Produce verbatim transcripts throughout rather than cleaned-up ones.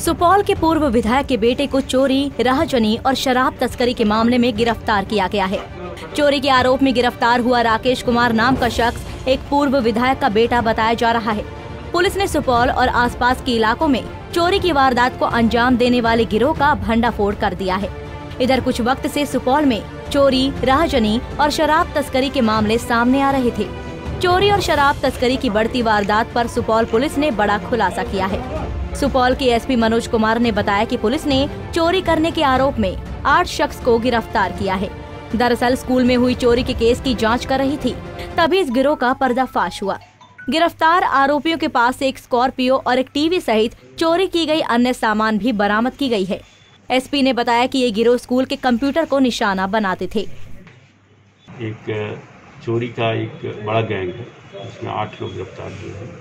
सुपौल के पूर्व विधायक के बेटे को चोरी, राहजनी और शराब तस्करी के मामले में गिरफ्तार किया गया है। चोरी के आरोप में गिरफ्तार हुआ राकेश कुमार नाम का शख्स एक पूर्व विधायक का बेटा बताया जा रहा है। पुलिस ने सुपौल और आसपास के इलाकों में चोरी की वारदात को अंजाम देने वाले गिरोह का भंडाफोड़ कर दिया है। इधर कुछ वक्त से सुपौल में चोरी, राहजनी और शराब तस्करी के मामले सामने आ रहे थे। चोरी और शराब तस्करी की बढ़ती वारदात पर सुपौल पुलिस ने बड़ा खुलासा किया है। सुपौल के एसपी मनोज कुमार ने बताया कि पुलिस ने चोरी करने के आरोप में आठ शख्स को गिरफ्तार किया है। दरअसल स्कूल में हुई चोरी के केस की जांच कर रही थी, तभी इस गिरोह का पर्दाफाश हुआ। गिरफ्तार आरोपियों के पास से एक स्कॉर्पियो और एक टीवी सहित चोरी की गई अन्य सामान भी बरामद की गई है। एसपी ने बताया कि ये गिरोह स्कूल के कंप्यूटर को निशाना बनाते थे। एक चोरी का एक बड़ा गैंग है, उसमें आठ लोग गिरफ्तार हुए हैं।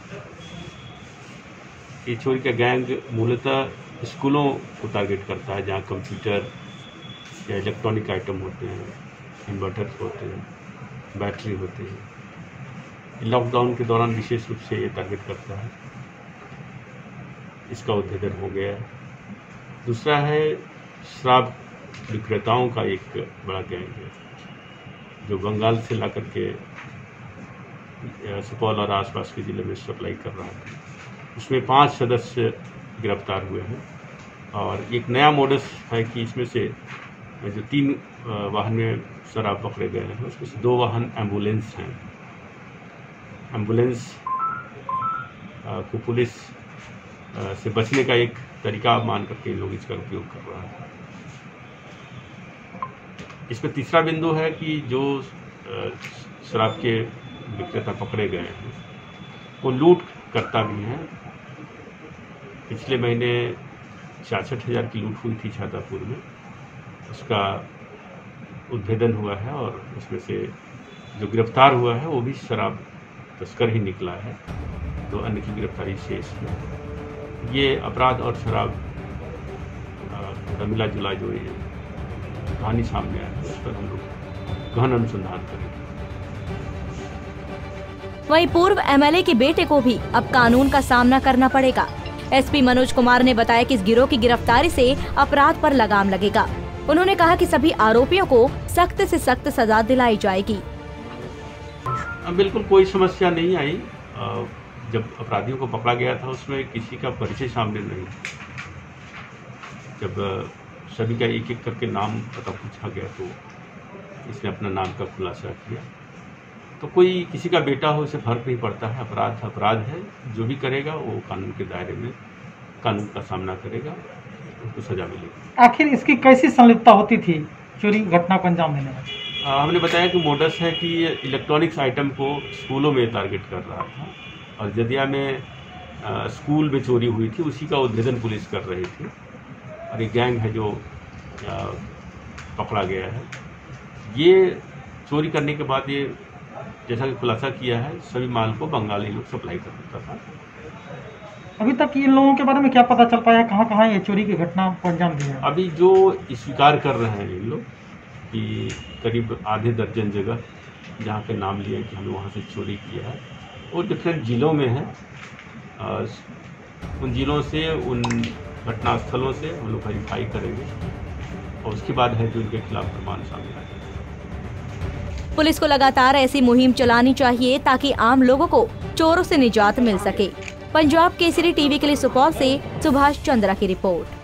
ये चोरी का गैंग मूलतः स्कूलों को टारगेट करता है, जहाँ कंप्यूटर या इलेक्ट्रॉनिक आइटम होते हैं, इन्वर्टर होते हैं, बैटरी होते हैं। लॉकडाउन के दौरान विशेष रूप से ये टारगेट करता है। इसका उद्भेदन हो गया है। दूसरा है शराब विक्रेताओं का एक बड़ा गैंग है, जो बंगाल से ला करके सुपौल और आसपास के जिले में सप्लाई कर रहा है। उसमें पांच सदस्य गिरफ्तार हुए हैं और एक नया मोडस है कि इसमें से जो तीन वाहन में शराब पकड़े गए हैं, उसमें से दो वाहन एम्बुलेंस हैं। एम्बुलेंस को पुलिस से बचने का एक तरीका मान करके लोग इसका उपयोग कर रहा है। इसमें तीसरा बिंदु है कि जो शराब के विक्रेता पकड़े गए हैं वो लूट करता भी है। पिछले महीने छियासठ हजार की लूट हुई थी छातापुर में, उसका उद्भेदन हुआ है और उसमें से जो गिरफ्तार हुआ है वो भी शराब तस्कर ही निकला है। दो अन्य की गिरफ्तारी शेष है। ये अपराध और शराब का मिला जुला जो ये कहानी सामने आया है, उस पर हम लोग गहन अनुसंधान करेंगे। वहीं पूर्व एमएलए के बेटे को भी अब कानून का सामना करना पड़ेगा। एसपी मनोज कुमार ने बताया कि इस गिरोह की गिरफ्तारी से अपराध पर लगाम लगेगा। उन्होंने कहा कि सभी आरोपियों को सख्त से सख्त सजा दिलाई जाएगी। बिल्कुल कोई समस्या नहीं आई। जब अपराधियों को पकड़ा गया था उसमें किसी का परिचय सामने नहीं। जब सभी का एक एक करके नाम पता पूछा गया तो इसने अपना नाम का खुलासा किया। तो कोई किसी का बेटा हो, उसे फर्क नहीं पड़ता है। अपराध अपराध है, जो भी करेगा वो कानून के दायरे में कानून का सामना करेगा, उसको सजा मिलेगी। आखिर इसकी कैसी संलिप्तता होती थी चोरी घटना को अंजाम देने में? हमने बताया कि मोडस है कि इलेक्ट्रॉनिक्स आइटम को स्कूलों में टारगेट कर रहा था और जदिया में आ, स्कूल में चोरी हुई थी, उसी का उद्भेदन पुलिस कर रही थी और एक गैंग है जो आ, पकड़ा गया है। ये चोरी करने के बाद ये जैसा कि खुलासा किया है, सभी माल को बंगाली लोग सप्लाई कर देता था। अभी तक इन लोगों के बारे में क्या पता चल पाया, कहाँ कहाँ ये चोरी की घटना को अंजाम दिया? अभी जो स्वीकार कर रहे हैं इन लोग कि करीब आधे दर्जन जगह जहाँ के नाम लिया कि हमने वहाँ से चोरी किया है, वो डिफरेंट जिलों में है। उन जिलों से, उन घटना स्थलों से हम लोग वेरीफाई करेंगे और उसके बाद है जो इनके खिलाफ प्रमाण सामने आएगा। पुलिस को लगातार ऐसी मुहिम चलानी चाहिए ताकि आम लोगों को चोरों से निजात मिल सके। पंजाब केसरी टीवी के लिए सुपौल से सुभाष चंद्रा की रिपोर्ट।